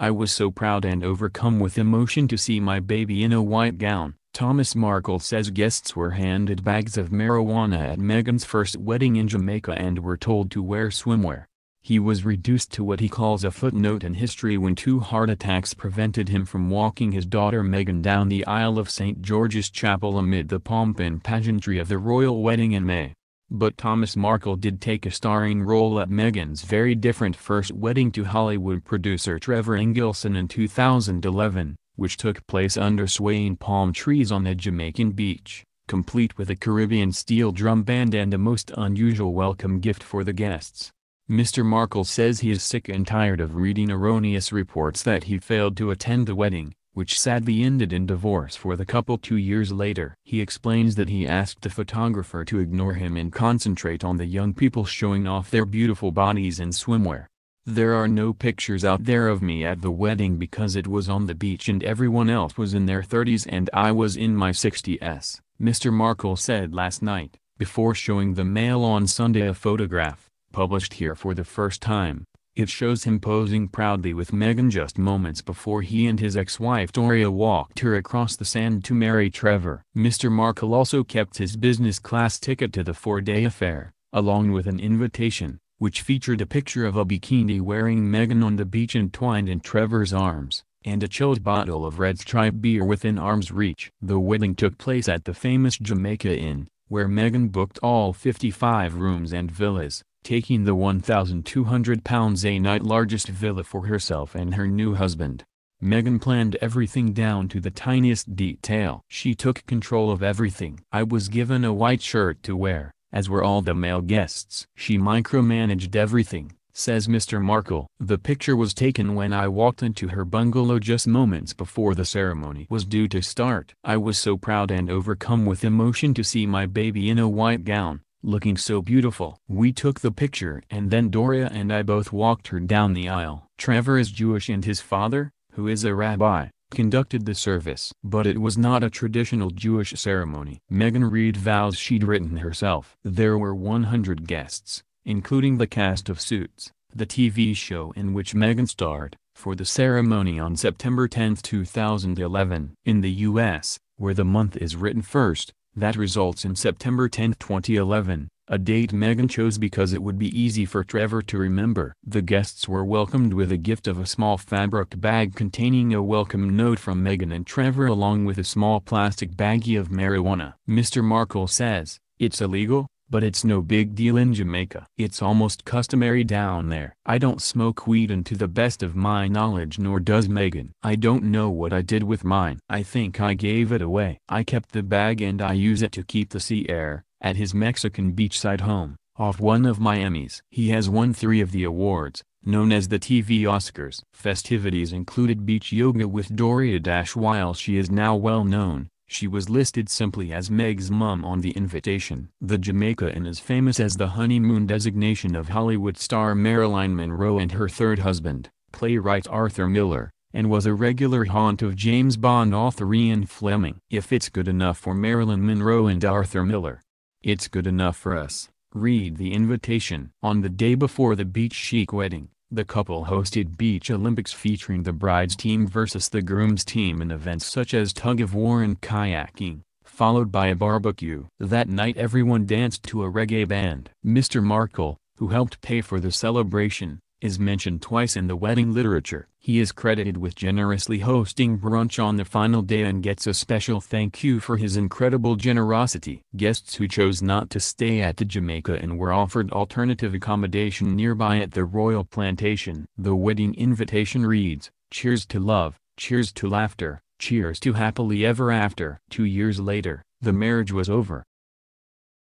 I was so proud and overcome with emotion to see my baby in a white gown. Thomas Markle says guests were handed bags of marijuana at Meghan's first wedding in Jamaica and were told to wear swimwear. He was reduced to what he calls a footnote in history when 2 heart attacks prevented him from walking his daughter Meghan down the aisle of St. George's Chapel amid the pomp and pageantry of the royal wedding in May. But Thomas Markle did take a starring role at Meghan's very different first wedding to Hollywood producer Trevor Engelson in 2011, which took place under swaying palm trees on a Jamaican beach, complete with a Caribbean steel drum band and a most unusual welcome gift for the guests. Mr. Markle says he is sick and tired of reading erroneous reports that he failed to attend the wedding, which sadly ended in divorce for the couple 2 years later. He explains that he asked the photographer to ignore him and concentrate on the young people showing off their beautiful bodies in swimwear. There are no pictures out there of me at the wedding because it was on the beach and everyone else was in their 30s and I was in my 60s, Mr. Markle said last night, before showing the Mail on Sunday a photograph, published here for the first time. It shows him posing proudly with Meghan just moments before he and his ex-wife Doria walked her across the sand to marry Trevor. Mr. Markle also kept his business class ticket to the 4-day affair, along with an invitation, which featured a picture of a bikini-wearing Meghan on the beach entwined in Trevor's arms, and a chilled bottle of Red Stripe beer within arm's reach. The wedding took place at the famous Jamaica Inn, where Meghan booked all 55 rooms and villas, taking the £1,200 a night largest villa for herself and her new husband. Meghan planned everything down to the tiniest detail. She took control of everything. I was given a white shirt to wear, as were all the male guests. She micromanaged everything, says Mr. Markle. The picture was taken when I walked into her bungalow just moments before the ceremony was due to start. I was so proud and overcome with emotion to see my baby in a white gown, looking so beautiful. We took the picture and then Doria and I both walked her down the aisle. Trevor is Jewish and his father, who is a rabbi, conducted the service. But it was not a traditional Jewish ceremony. Meghan read vows she'd written herself. There were 100 guests, including the cast of Suits, the TV show in which Meghan starred, for the ceremony on September 10, 2011. In the U.S., where the month is written first, that results in September 10, 2011, a date Meghan chose because it would be easy for Trevor to remember. The guests were welcomed with a gift of a small fabric bag containing a welcome note from Meghan and Trevor along with a small plastic baggie of marijuana. Mr. Markle says, "It's illegal, but it's no big deal in Jamaica. It's almost customary down there. I don't smoke weed and to the best of my knowledge nor does Meghan. I don't know what I did with mine. I think I gave it away. I kept the bag and I use it to keep the sea air," at his Mexican beachside home, off one of Miami's. He has won 3 of the awards, known as the TV Oscars. Festivities included beach yoga with Doria. While she is now well known, she was listed simply as Meg's mum on the invitation. The Jamaica Inn is famous as the honeymoon destination of Hollywood star Marilyn Monroe and her third husband, playwright Arthur Miller, and was a regular haunt of James Bond author Ian Fleming. If it's good enough for Marilyn Monroe and Arthur Miller, it's good enough for us. Read the invitation. On the day before the beach chic wedding, the couple hosted Beach Olympics featuring the bride's team versus the groom's team in events such as tug-of-war and kayaking, followed by a barbecue. That night everyone danced to a reggae band. Mr. Markle, who helped pay for the celebration, is mentioned twice in the wedding literature. He is credited with generously hosting brunch on the final day and gets a special thank you for his incredible generosity. Guests who chose not to stay at the Jamaica Inn were offered alternative accommodation nearby at the Royal Plantation. The wedding invitation reads, "Cheers to love, cheers to laughter, cheers to happily ever after." 2 years later, the marriage was over,